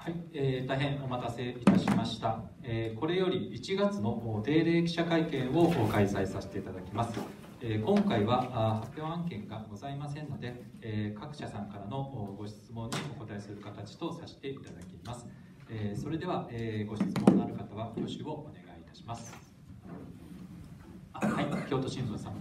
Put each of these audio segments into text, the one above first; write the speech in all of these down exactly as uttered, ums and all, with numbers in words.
はい、えー、大変お待たせいたしました、えー、これよりいちがつの定例記者会見を開催させていただきます。えー、今回は発表案件がございませんので、えー、各社さんからのご質問にお答えする形とさせていただきます。えー、それでは、えー、ご質問のある方は挙手をお願いいたします。あ、はい、京都新聞さん。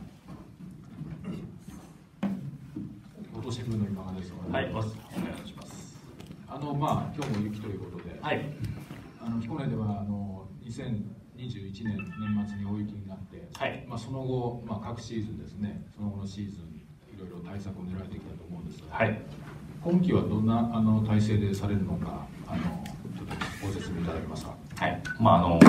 京都新聞の今川です。 はい、お願いします。 あのまあ今日も雪ということで、 はい、 あの彦根ではあのにせんにじゅういちねん年末に大雪になって、 はい、 まあその後、まあ各シーズンですね、その後のシーズンいろいろ対策を練られてきたと思うんですが、 はい、 今期はどんなあの体制でされるのか、あのちょっとご説明いただけますか。 はい、まああの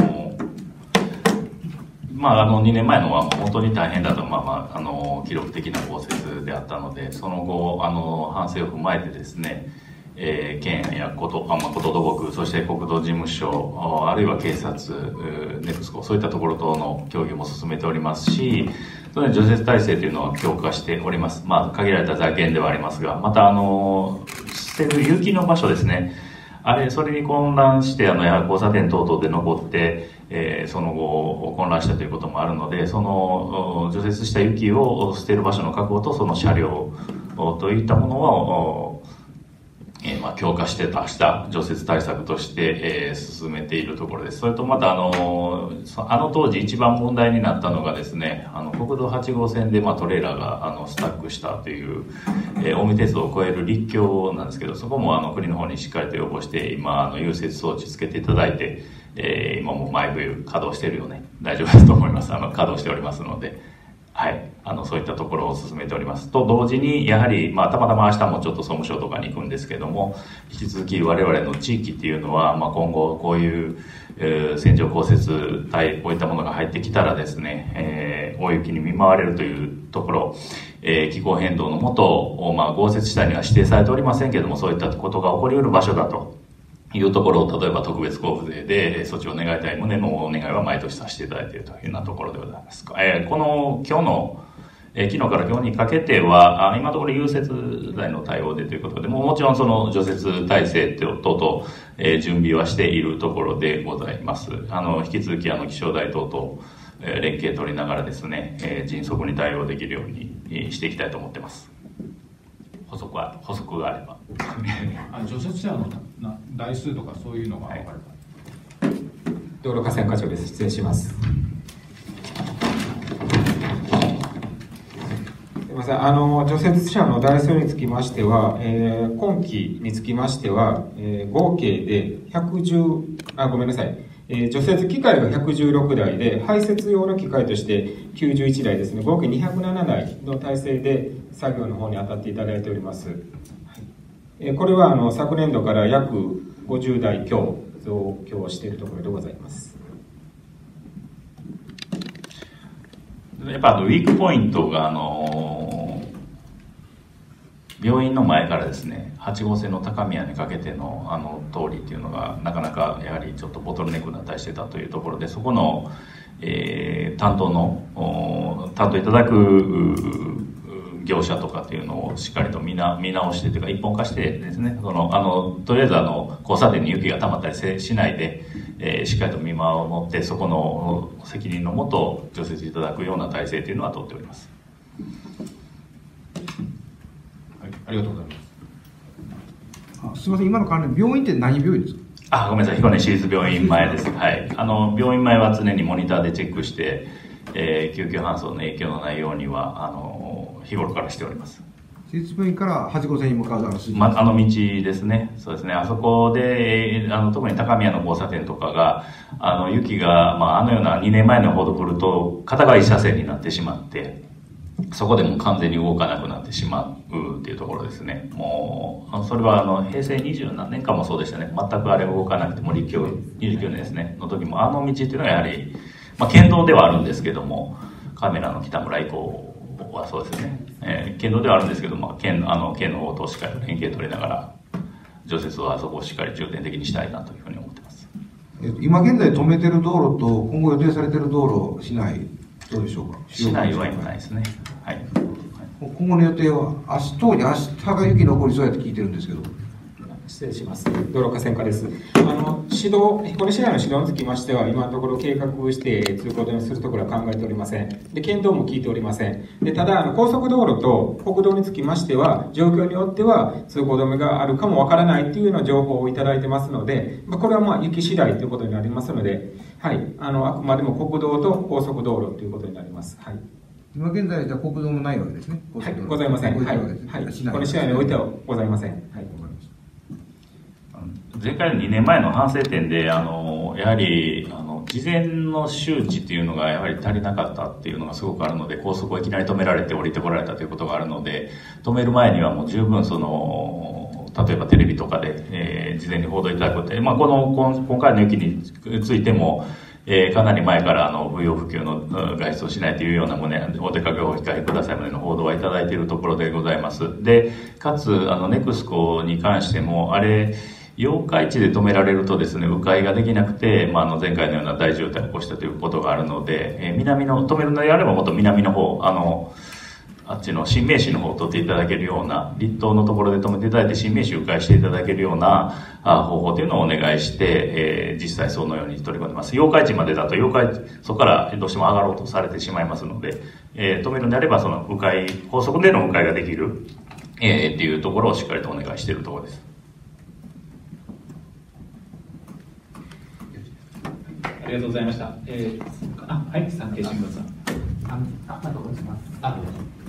まああのにねんまえのは本当に大変だと、まあまああの記録的な豪雪であったので、その後あの反省を踏まえてですね。えー、県やこと、あまあ、こと土木、そして国土事務所、あるいは警察、ネクスコ、そういったところとの協議も進めておりますし、その除雪体制というのは強化しております。まあ、限られた財源ではありますが、また、あの、捨てる雪の場所ですね。あれ、それに混乱して、あの、やはり交差点等々で残って、えー、その後、混乱したということもあるので、その、除雪した雪を捨てる場所の確保と、その車両といったものを、えーまあ、強化して出した除雪対策として、えー、進めているところです。それとまたあのあの当時一番問題になったのがですね、あの国道はち号線で、まあ、トレーラーがあのスタックしたという、えー、近江鉄道を越える陸橋なんですけど、そこもあの国の方にしっかりと要望して今あの融雪装置つけていただいて、えー、今も毎冬稼働しているよね、大丈夫ですと思います。あの稼働しておりますので。はい、あのそういったところを進めておりますと同時に、やはり、まあ、たまたま明日もちょっと総務省とかに行くんですけども、引き続き我々の地域っていうのは、まあ、今後こういう、えー、線状降雪帯こういったものが入ってきたらですね、えー、大雪に見舞われるというところ、えー、気候変動のもと、まあ、豪雪地帯には指定されておりませんけども、そういったことが起こりうる場所だというところを、例えば特別交付税で措置を願いたい旨のお願いは毎年させていただいているというようなところでございます。えー、この今日の、えー、昨日から今日にかけては、あ今のところ融雪剤の対応でということで、もうもちろんその除雪体制等々、えー、準備はしているところでございます。あの引き続きあの気象台等々、えー、連携取りながらですね、えー、迅速に対応できるようにしていきたいと思っています。補足は補足があればあの除雪車のな台数とかそういうのが分かるか、 はい、道路河川課長です。失礼します。すみません、あの除雪車の台数につきましては、えー、今期につきましては、えー、合計でひゃくじゅうあごめんなさい、えー、除雪機械がひゃくじゅうろくだいで、排雪用の機械としてきゅうじゅういちだいですね、合計にひゃくななだいの体制で作業の方に当たっていただいております。はい、えー、これはあの昨年度から約ごじゅうだい強増強しているところでございます。 やっぱあのウィークポイントがあの病院の前からですね、はち号線の高宮にかけてのあの通りっていうのがなかなかやはりちょっとボトルネックになったりしてたというところで、そこの、えー、担当の担当いただく業者とかっていうのをしっかりと見な見直してというか一本化してですね、そのあのとりあえずあの交差点に雪が溜まったりせしないで、えー、しっかりと見守ってそこの責任のもと除雪いただくような体制というのは取っております。 はい、ありがとうございます。 あ、すみません、今の関連病院って何病院ですか？ あ、ごめんなさい、彦根市立病院前です。はい、あの病院前は常にモニターでチェックして、えー、救急搬送の影響のないようにはあの日頃からしております。 市立病院からはち号線に向かうあの、 ま、あの道ですね。そうですね。あそこで、あの特に高宮の交差点とかが、あの雪が、まあ、あのようなにねんまえのほど降ると片側一車線になってしまって、そこでもう完全に動かなくなってしまうっていうところですね。もうそれはあの平成二十何年間もそうでしたね。全くあれ動かなくても立教にじゅうきゅうねんですねの時もあの道っていうのはやはり、まあ、県道ではあるんですけども、カメラの北村以降はそうですね、えー、県道ではあるんですけど、まあ、県, あの県の方としっかり連携取りながら除雪はあそこをしっかり重点的にしたいなというふうに思っています。 今現在止めてる道路と今後予定されてる道路市内どうでしょうか？ 市内は今ないですね。はい。 今後の予定は明日当に明日が雪残りそうやって聞いてるんですけど。 失礼します。道路河川課です。あの指導、彦根市内の指導につきましては、今のところ計画して通行止めにするところは考えておりません。で、検討も聞いておりません。で、ただ、あの高速道路と国道につきましては、状況によっては通行止めがあるかもわからないというような情報をいただいてますので、まあ、これはまあ雪次第ということになりますので、はい、あのあくまでも国道と高速道路ということになります。はい。 今現在じゃ国道もないわけですね。 はい、ございません。はい、はい、この試合においてはございません。はい。 前回のにねんまえの反省点で、あの、やはり、あの、事前の周知っていうのがやはり足りなかったっていうのがすごくあるので、高速をいきなり止められて降りてこられたということがあるので、止める前にはもう十分その、例えばテレビとかで、えー、事前に報道いただくことで、まあ、この、今回の雪についても、えー、かなり前からあの不要不急の外出をしないというような旨、お出かけをお控えくださいまでの報道はいただいているところでございます。で、かつ、あの、ネクスコに関しても、あれ、八日市で止められるとですね、迂回ができなくて、まあ、あの前回のような大渋滞を起こしたということがあるので、えー、南の、止めるのであればもっと南の方、あの、あっちの新名市の方を取っていただけるような、立東のところで止めていただいて新名市迂回していただけるようなあ方法というのをお願いして、えー、実際そのように取り組んでます。八日市までだと八日市、そこからどうしても上がろうとされてしまいますので、えー、止めるのであればその迂回、高速での迂回ができる、えー、っていうところをしっかりとお願いしているところです。 ありがとうございました。えー、あ、はい、産経新聞さん。 あ、あ、あとお願いします。あ、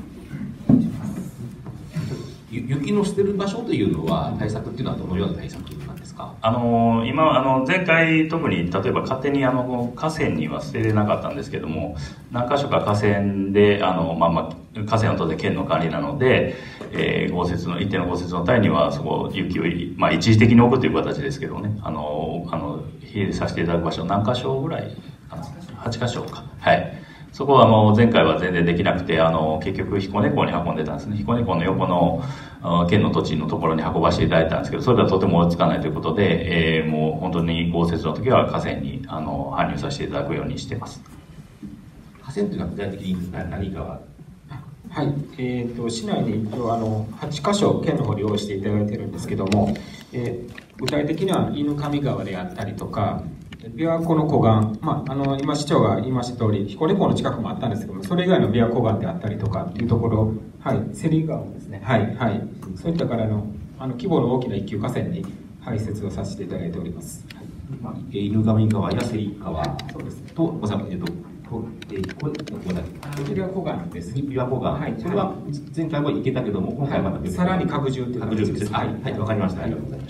雪の捨てる場所というのは対策っていうのはどのような対策なんですか？ あの今あの前回特に例えば勝手にあの河川には捨てれなかったんですけども、何箇所か河川であの、まあまあ、河川は当然県の管理なので、えー、豪雪の一定の豪雪の帯にはそこ雪を、まあ、一時的に置くという形ですけどね、あのあの火入れさせていただく場所何箇所ぐらいかな、はち箇所か、はい。そこはあの前回は全然できなくて、あの結局彦根港に運んでたんですね。彦根港の横の県の土地のところに運ばせていただいたんですけど、それではとても追いつかないということで、えー、もう本当に豪雪の時は河川にあの搬入させていただくようにしています。 河川というのは具体的に何かは？ はい、えーと、市内に一応あのはち箇所県の方で用意していただいているんですけども、えー、具体的には犬上川であったりとか、琵琶湖の湖岸、まあ、あの今市長が言いました通り彦根港の近くもあったんですけども、それ以外の琵琶湖岸であったりとかっていうところ、はい、芹川ですね、はいはい、そういったからのあの規模の大きな一級河川に排泄をさせていただいております。はい、 まあ、犬上川や芹川、 はい、そうですね。 とございます。えっとこれこちら湖岸です。 琵琶湖岸、はい、それは前回も行けたけども、今回また別にさらに拡充という形です。はい、はい、わかりました。ありがとうございました。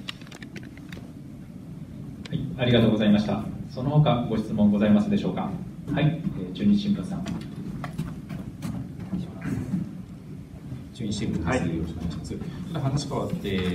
はい、ありがとうございました。その他ご質問ございますでしょうか。はい、えー、中日新聞さん。 中日新聞です。はい、よろしくお願いします。ちょっと話変わって、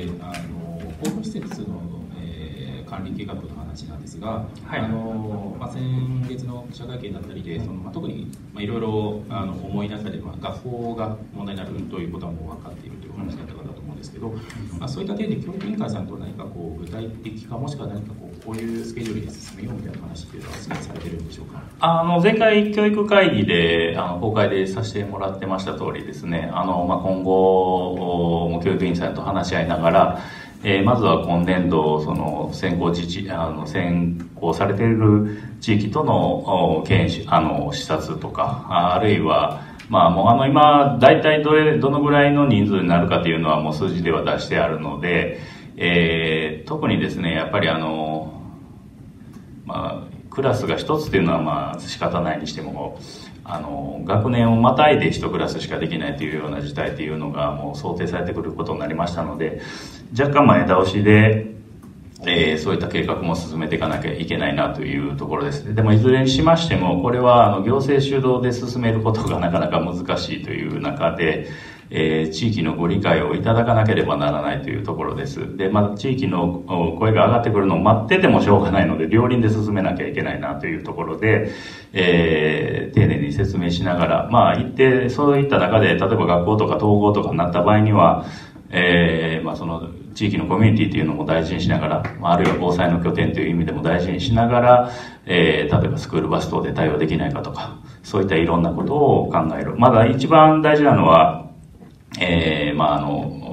あの公共施設の、えー、管理計画の話なんですが、はい、あのまあ、先月の記者会見だったりで、そのまあ、特にまあいろいろあの思い出したり、まあ、学校が問題になるということはもう分かっているというお話だったかと思うんですけど、まあ、そういった点で教育委員会さんと何かこう具体的か、もしくは何かこうこういうスケジュールで進めようみたいな話というのはされてるんでしょうか。 あの前回教育会議であの公開でさせてもらってました通りですね、あの、まあ、今後も教育委員さんと話し合いながら、えー、まずは今年度その先行自治あの先行されている地域との研修あの視察とか、あるいはまあもうあの今大体どれどのぐらいの人数になるかというのはもう数字では出してあるので、えー、特にですねやっぱりあのまあクラスが一つっていうのはまあ仕方ないにしても、あの学年をまたいで一クラスしかできないというような事態というのがもう想定されてくることになりましたので、若干前倒しで、えー、そういった計画も進めていかなきゃいけないなというところです。でもいずれにしましてもこれはあの行政主導で進めることがなかなか難しいという中で、えー、地域のご理解をいただかなければならないというところです。で、まあ、地域の声が上がってくるのを待っててもしょうがないので、両輪で進めなきゃいけないなというところで、えー、丁寧に説明しながら、まあ、一定、そういった中で、例えば学校とか統合とかになった場合には、えー、まあ、その、地域のコミュニティというのも大事にしながら、あるいは防災の拠点という意味でも大事にしながら、えー、例えばスクールバス等で対応できないかとか、そういったいろんなことを考える。まだ一番大事なのは、えー、まあ、あの、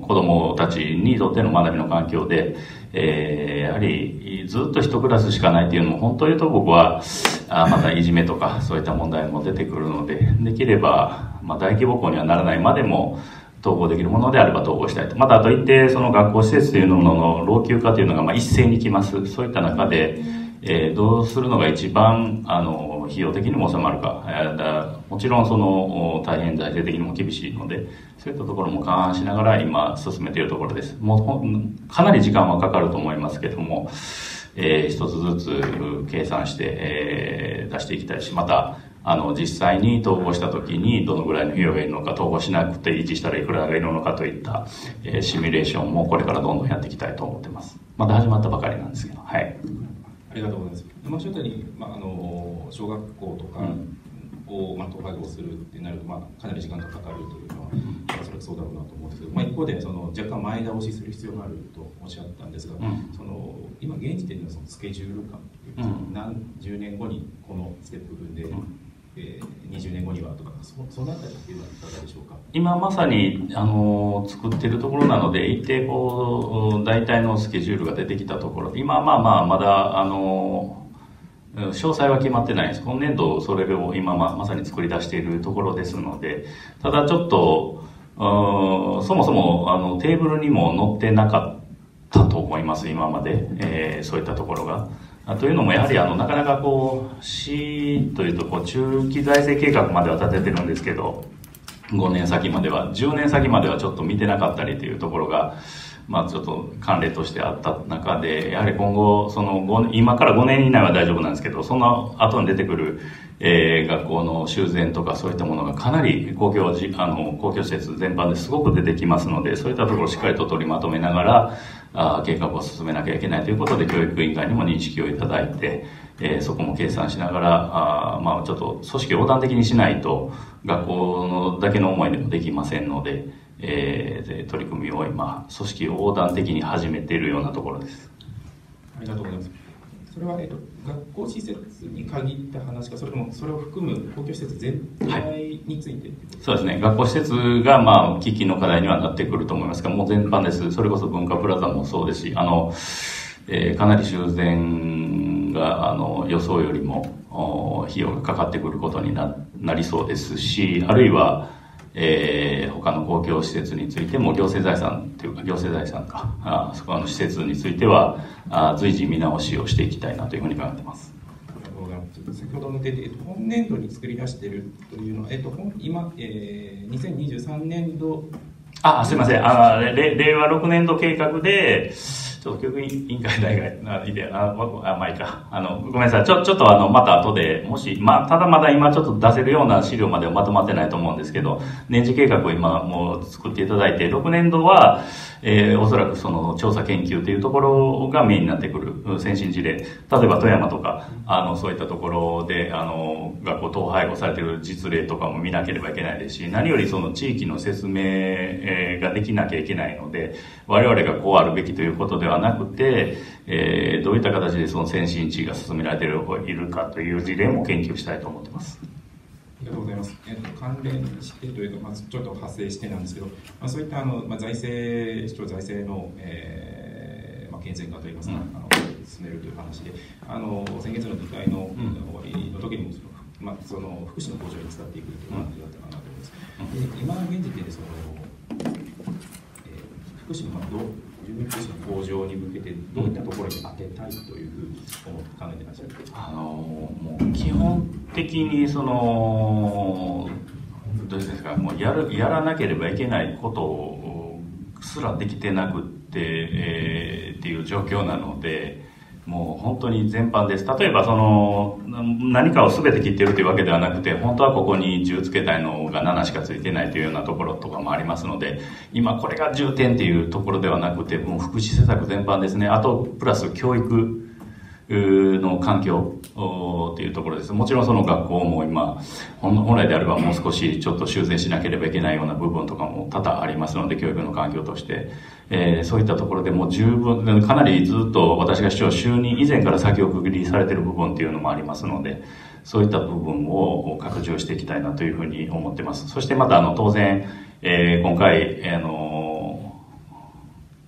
子供たちにとっての学びの環境で、えー、やはりずっと一クラスしかないっていうのも本当に言うと僕はあまたいじめとかそういった問題も出てくるので、できれば、まあ、大規模校にはならないまでも統合できるものであれば統合したいと。またあと一定その学校施設というのの老朽化というのがまあ一斉に来ます。そういった中で、えー、どうするのが一番あの費用的にも収まるか、えー、だもちろんその大変財政的にも厳しいので、そういったところも勘案しながら今進めているところです。もうかなり時間はかかると思いますけども、えー、一つずつ計算して、えー、出していきたいし、またあの実際に統合した時にどのぐらいの費用がいるのか、統合しなくて維持したらいくらがいるのかといった、えー、シミュレーションもこれからどんどんやっていきたいと思ってます。まだ始まったばかりなんですけど、はい。 ありがとうございます。今おっしゃったように、まあ、あの小学校とかを、まあ、統廃合するってなると、まあ、かなり時間がかかるというのは、おそらくそうだろうなと思うんですけど、まあ、一方でその若干前倒しする必要があるとおっしゃったんですが、うん、その今現時点のそのスケジュール感というか、うん、何十年後にこのステップ分で、うんえー、にじゅうねんごにはとか、そ, そのあたりっていうのはいかがでしょうか。 今まさにあの作っているところなので、一定こう大体のスケジュールが出てきたところ、今まあまあまだあの詳細は決まってないです。今年度それを今 ま, まさに作り出しているところですので、ただちょっとそもそもあのテーブルにも載ってなかったと思います今まで、えー、そういったところが。というのもやはりあのなかなかこう市というとこう中期財政計画までは立ててるんですけど、ごねん先まではじゅうねん先まではちょっと見てなかったりというところが、まあちょっと慣例としてあった中で、やはり今後そのご今からごねん以内は大丈夫なんですけど、その後に出てくる、えー、学校の修繕とかそういったものがかなり公共じあの公共施設全般ですごく出てきますので、そういったところをしっかりと取りまとめながらあ計画を進めなきゃいけないということで、教育委員会にも認識をいただいて、えー、そこも計算しながらあ、まあ、ちょっと組織を横断的にしないと学校のだけの思いでもできませんので、えー、取り組みを今組織を横断的に始めているようなところです。 ありがとうございます。それは、えっと、学校施設に限った話か、それともそれを含む公共施設全体について、はい、 そうですね。学校施設がまあ喫緊の課題にはなってくると思いますが、もう全般です。それこそ文化プラザもそうですし、あの、えー、かなり修繕があの予想よりも費用がかかってくることに な, なりそうですし、あるいはえー、他の公共施設についても行政財産というか行政財産かあそこの施設についてはあ随時見直しをしていきたいなというふうに考えています。 先ほどの出て、えっと、本年度に作り出しているというのは、えっと、今、えー、にせんにじゅうさんねんどあすいませんあ令和ろくねん度計画でちょっと教育委員会代がいてああまあいいかあのごめんなさいちょちょっとあのまた後でもしまあただまだ今ちょっと出せるような資料まではまとまってないと思うんですけど、年次計画を今もう作っていただいて、ろくねん度は、えー、おそらくその調査研究というところがメインになってくる先進事例、例えば富山とかあのそういったところであの学校統廃合されている実例とかも見なければいけないですし、何よりその地域の説明ができなきゃいけないので、我々がこうあるべきということではなくて、えー、どういった形でその先進地が進められているかという事例も研究したいと思っています。 ありがとうございます。えー、と関連してというか、まあ、ちょっと派生してなんですけど、まあ、そういったあの、まあ、財政、市長財政の、えーまあ、健全化といいますか、うん、あの進めるという話で、あの先月の議会の終わりの時にもその、まあ、その福祉の向上に使っていくという話だったかなと思います。うん、で今現時点でその、えー、福祉の、まあ、どう住民福祉の向上に向けてどういったところに当てたいというふうに思って考えていらっしゃるあのもう基本的にそのどうですか、もうやるやらなければいけないことすらできてなくって、えー、っていう状況なので、もう本当に全般です。例えばその何かを全て切ってるというわけではなくて、本当はここにじゅうつけたいのがななしかついてないというようなところとかもありますので、今これが重点っていうところではなくて、もう福祉施策全般ですね。あとプラス教育の環境というところです。もちろんその学校も今本来であればもう少しちょっと修繕しなければいけないような部分とかも多々ありますので、教育の環境として、えー、そういったところでもう十分かなりずっと私が市長就任以前から先送りされている部分っていうのもありますので、そういった部分を拡充していきたいなというふうに思っています。そしてまたあの当然、えー、今回あの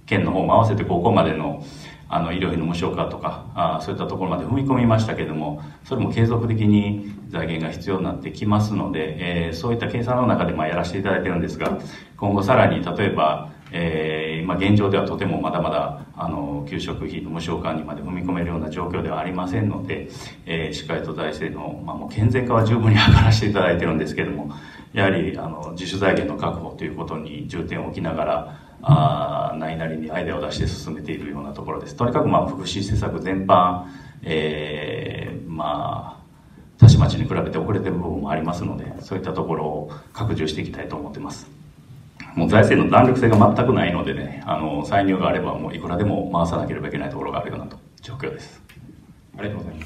県の方も合わせて高校までのあの医療費の無償化とかあそういったところまで踏み込みましたけれども、それも継続的に財源が必要になってきますので、えー、そういった計算の中でまあやらせていただいてるんですが、今後さらに例えば、えー、今現状ではとてもまだまだあの給食費の無償化にまで踏み込めるような状況ではありませんので、えー、しっかりと財政の、まあ、もう健全化は十分に図らせていただいてるんですけれども、やはりあの自主財源の確保ということに重点を置きながら、あないなりにアイデアを出して進めているようなところです。とにかくまあ福祉施策全般、えー、まあ他市町に比べて遅れている部分もありますので、そういったところを拡充していきたいと思ってます。もう財政の弾力性が全くないのでね、あの歳入があればもういくらでも回さなければいけないところがあるような状況です。 ありがとうございます。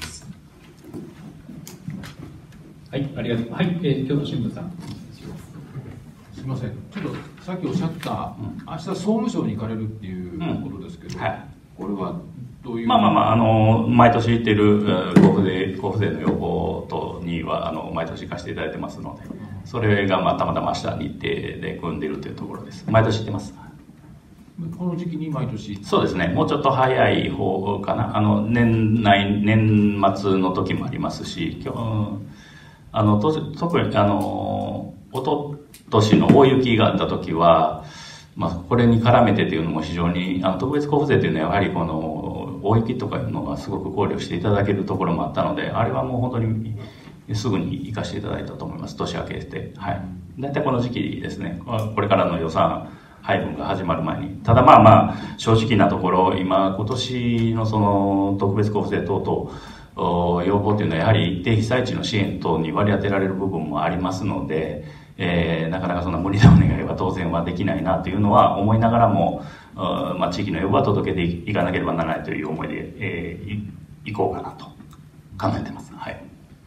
はい、ありがとう。はい、えー、京都新聞さん。 すみません、ちょっとさっきおっしゃった、うん、明日総務省に行かれるっていうことですけど、うん、はい、これはどういう。 まあまあまあ、あの毎年行っている交付税、交付税の要望等にはあの毎年行かせていただいてますので、それがまあたまたま明日日程で組んでいるというところです。毎年行ってます。 この時期に毎年。 そうですね、もうちょっと早い方かな、あの年内年末の時もありますし、今日あの特にあのおと年の大雪があった時は、まあ、これに絡めてというのも非常にあの特別交付税というのはやはりこの大雪とかいうのがすごく考慮していただけるところもあったので、あれはもう本当にすぐに行かせていただいたと思います。年明けて、はい、大体この時期ですね、これからの予算配分が始まる前に。ただまあまあ正直なところ、今今年のその特別交付税等々要望というのはやはり一定被災地の支援等に割り当てられる部分もありますので、えー、なかなかそんな無理なお願いは当然はできないなというのは思いながらも、まあ、地域の要望は届けていかなければならないという思いで、えー、い, いこうかなと考えてます。はい、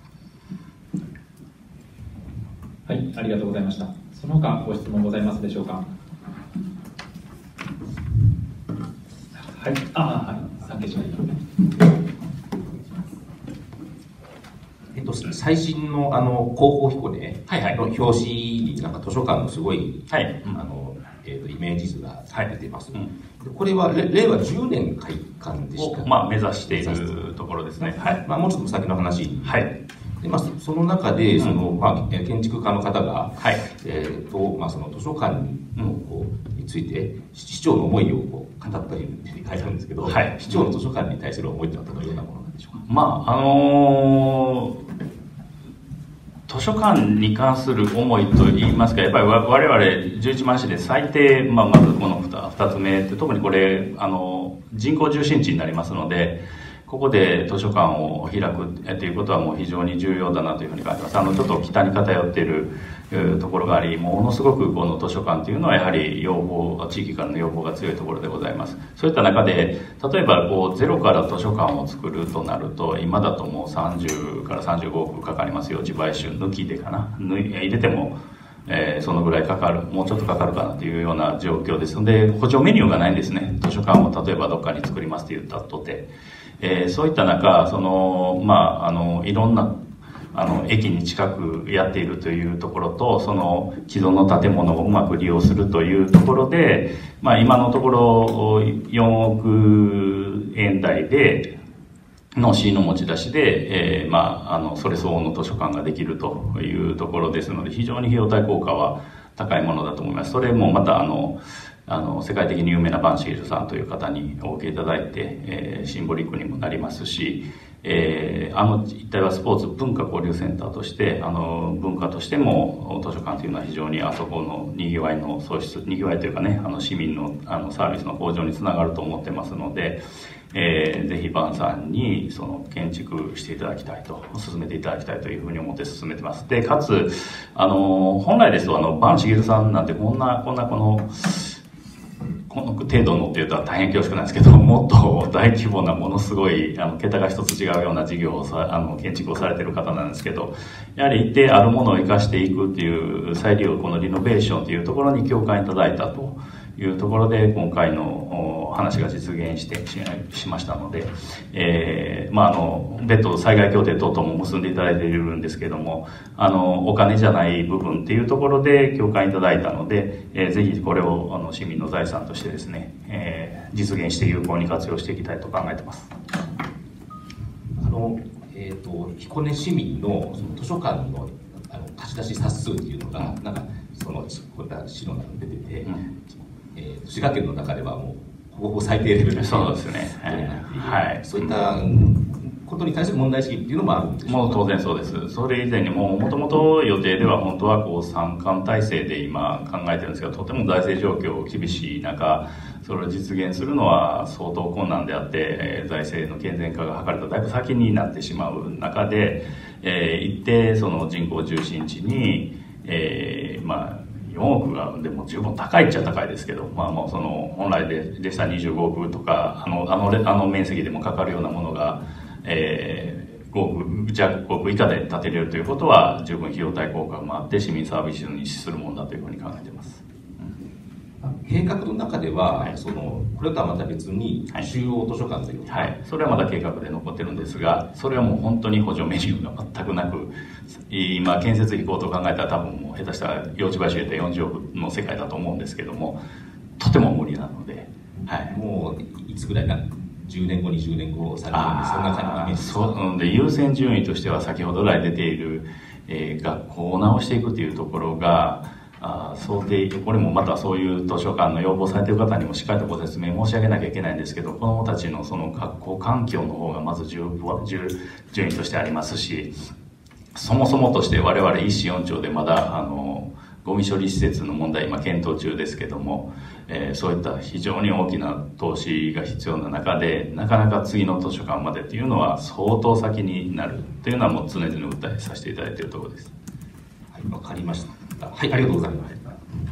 はい、ありがとうございました。その他ご質問ございますでしょうか。はい、ああ、はい、産経省。 えっと、最新のあの広報彦根の表紙になんか図書館のすごい、はい、あのえっとイメージ図が出てます。はい、うん、これは令和じゅうねん開館でした。 まあ目指しているところですね。はい。 まあもうちょっと先の話。 はい。 でまあその中でその、うん、まあ建築家の方が、 はい、 えっとまあその図書館のこうについて市長の思いをこう語ったり書いてあるんですけど、はい、市長の図書館に対する思いってのはどのようなものなんでしょうか。 まああのー。図書館に関する思いといいますか、やっぱり我々じゅういちまん市で最低、まあ、まずこの 2, 2つ目って、特にこれあの人口中心地になりますので、ここで図書館を開くということはもう非常に重要だなというふうに感じます。あのちょっと北に偏っているところがあり、ものすごくこの図書館というのはやはり要望、地域からの要望が強いところでございます。そういった中で、例えばこうゼロから図書館を作るとなると、今だともうさんじゅうからさんじゅうごおくかかりますよ。自賠収抜きでかな、入れても、えー、そのぐらいかかる、もうちょっとかかるかなというような状況ですので、補助メニューがないんですね。図書館を例えばどっかに作りますと言ったとて、えー、そういった中、そのまああのいろんなあの駅に近くやっているというところと、その既存の建物をうまく利用するというところで、まあ、今のところよんおくえん台での市の持ち出しで、えーまあ、あのそれ相応の図書館ができるというところですので、非常に費用対効果は高いものだと思います。それもまたあのあの世界的に有名なバンシールさんという方にお受けいただいて、えー、シンボリックにもなりますし、えー、あの一帯はスポーツ文化交流センターとしてあの文化としても図書館というのは非常にあそこのにぎわいの創出、にぎわいというかね、あの市民のあのサービスの向上につながると思ってますので、えー、ぜひバンさんにその建築していただきたいと、進めていただきたいというふうに思って進めてます。でかつあの本来ですとあのバンシゲルさんなんてこんなこんなこのこの程度のっていうと大変恐縮なんですけど、もっと大規模なものすごいあの桁が一つ違うような事業をさあの建築をされている方なんですけど、やはり一定あるものを生かしていくっていう再利用、このリノベーションというところに共感いただいたというところで今回の話が実現してし, しましたので、えーまあ、あの別途災害協定等々も結んでいただいているんですけれども、あのお金じゃない部分っていうところで共感いただいたので、えー、ぜひこれをあの市民の財産としてですね、えー、実現して有効に活用していきたいと考えています。 あの、えーと、彦根市民 の, その図書館 の, あの貸し出し冊数っていうのが、なんかそのこういった資料が出てて、うんえー、滋賀県の中ではもうほぼほぼ最低レベルでそうですね、 はい、そういったことに対する問題意識っていうのもあるんでしょうか。 もう当然そうです。それ以前にももともと予定では本当はこう三冠体制で今考えてるんですが、とても財政状況厳しい中、それを実現するのは相当困難であって、財政の健全化が図れただいぶ先になってしまう中で、えー、一定その人口中心地に、えー、まあよんおくがでも十分高いっちゃ高いですけど、まあ、もうその本来ででしたらにじゅうごおくとかあのあのあの面積でもかかるようなものが、えー、ごおく弱ごおく以下で建てれるということは十分費用対効果もあって市民サービスに資するものだというふうに考えています。 計画の中では、はい、そのこれとはまた別に中央図書館という、 はいはい、それはまだ計画で残ってるんですが、それはもう本当に補助メニューが全くなく、今建設費高騰を考えたら多分もう下手したら用地買収入れてよんじゅうおくの世界だと思うんですけども、とても無理なので、 はい、もういつぐらいなじゅうねんごにじゅうねんごされるんで、そんな感じのイメージですか。 そうで優先順位としては先ほど来出ている、えー、学校を直していくというところがあ想定、これもまたそういう図書館の要望されている方にもしっかりとご説明申し上げなきゃいけないんですけど、子どもたちのその学校環境の方がまず順位としてありますし、そもそもとして我々一市四町でまだあのゴミ処理施設の問題今検討中ですけども、えー、そういった非常に大きな投資が必要な中でなかなか次の図書館までっていうのは相当先になるというのはもう常々訴えさせていただいているところです。 はい、わかりました。はい、ありがとうございました。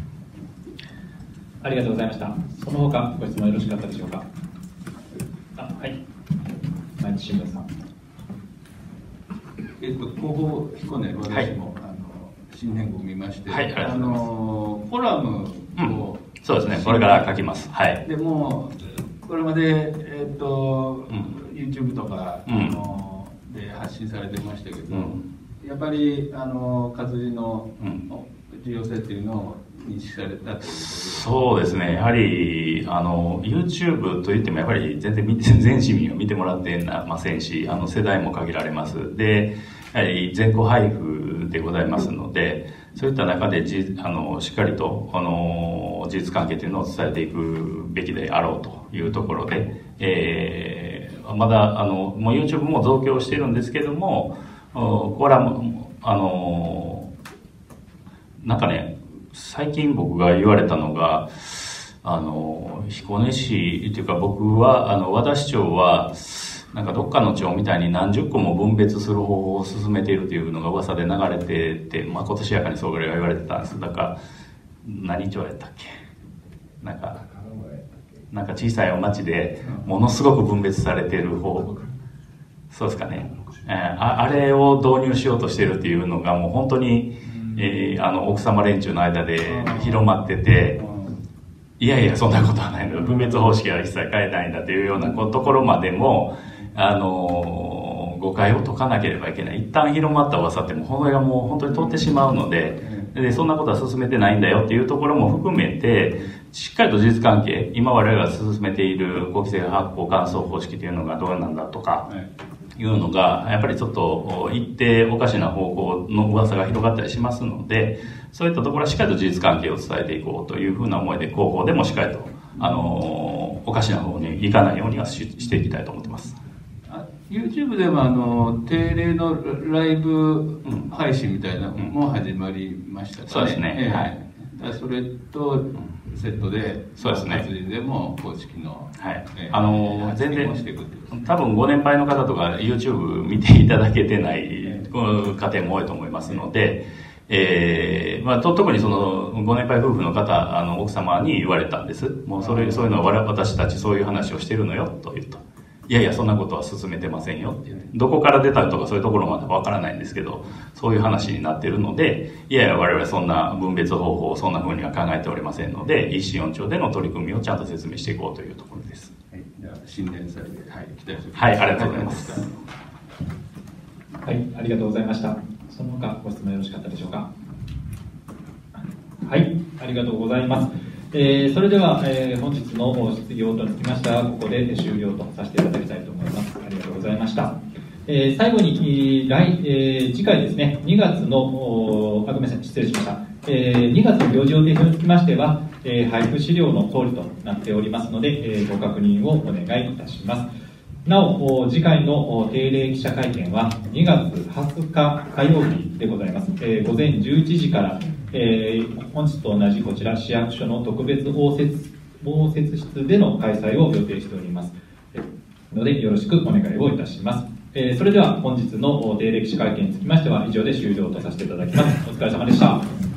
ありがとうございました。その他ご質問よろしかったでしょうか。あ、はい。前地新聞さん。 えっと、広報彦根、私も、はい、あの新年号を見まして、 はい、 あのコラムを、 うん、そうですね、これから書きます。はい。 でもこれまでえっと、うん、YouTube とか、うん、あので発信されてましたけど、うん、やっぱりあの活字の重要性っていうのを認識されたということです。 そうですね、やはりあの YouTube といってもやっぱり全然見て全市民は見てもらってませんし、あの世代も限られます。で、やはり全校配布でございますので、そういった中でじあのしっかりとあの事実関係というのを伝えていくべきであろうというところで、えー、まだあのもう YouTube も増強してるんですけども、これはもうあのなんかね、最近僕が言われたのが、あの彦根市というか僕はあの和田市長はなんかどっかの町みたいに何十個も分別する方法を進めているというのが噂で流れてて、まあ、今年やかにそうぐらい言われてたんです。だから何町やったっけ、なんかなんか小さいお町でものすごく分別されている方、そうですかね、えー、あ, あれを導入しようとしているっていうのがもう本当に、えー、あの奥様連中の間で広まってて、いやいやそんなことはないの、分別方式は一切変えないんだというようなところまでもあの誤解を解かなければいけない。一旦広まった噂ってもうこれがもう本当に通ってしまうので、でそんなことは進めてないんだよっていうところも含めてしっかりと事実関係、今我々が進めている公規制発行換送方式というのがどうなんだとかいうのがやっぱりちょっと一定おかしな方向の噂が広がったりしますので、そういったところはしっかりと事実関係を伝えていこうというふうな思いで広報でもしっかりとあのおかしな方に行かないようには し, していきたいと思ってます。 YouTube でもあの定例のライブ配信みたいなのも始まりましたかね。 そうですね、 えー、はい、だそれとセットで、 そうですね、 活字でも公式の、 はいえー、 あのー、全然多分ご年配の方とか YouTube 見ていただけてない家庭も多いと思いますので、えーまあ、と特にそのご年配夫婦の方、あの奥様に言われたんです。もうそれそういうのは私たちそういう話をしてるのよと言うと。 いやいや、そんなことは進めてませんよっていう、ね、どこから出たとかそういうところまでわからないんですけど、そういう話になっているので、いやいや、我々そんな分別方法をそんな風には考えておりませんので、一心四調での取り組みをちゃんと説明していこうというところです。 はい、じゃあ、新年祭で、はい、期待しております。 はい、ありがとうございます。 はい、ありがとうございました。その他、ご質問よろしかったでしょうか。はい、ありがとうございます。えー、それでは、えー、本日の質疑応答につきましては、ここで終了とさせていただきたいと思います。ありがとうございました。えー、最後に、来、えー、次回ですね、にがつの、あ、ごめんなさい、失礼しました。えー、にがつの行事予定表につきましては、えー、配布資料の通りとなっておりますので、えー、ご確認をお願いいたします。なお、次回の定例記者会見はにがつはつか火曜日でございます。えー、午前じゅういちじから、えー、本日と同じこちら市役所の特別応接、応接室での開催を予定しておりますので、よろしくお願いをいたします。えー、それでは本日の定例記者会見につきましては以上で終了とさせていただきます。お疲れ様でした。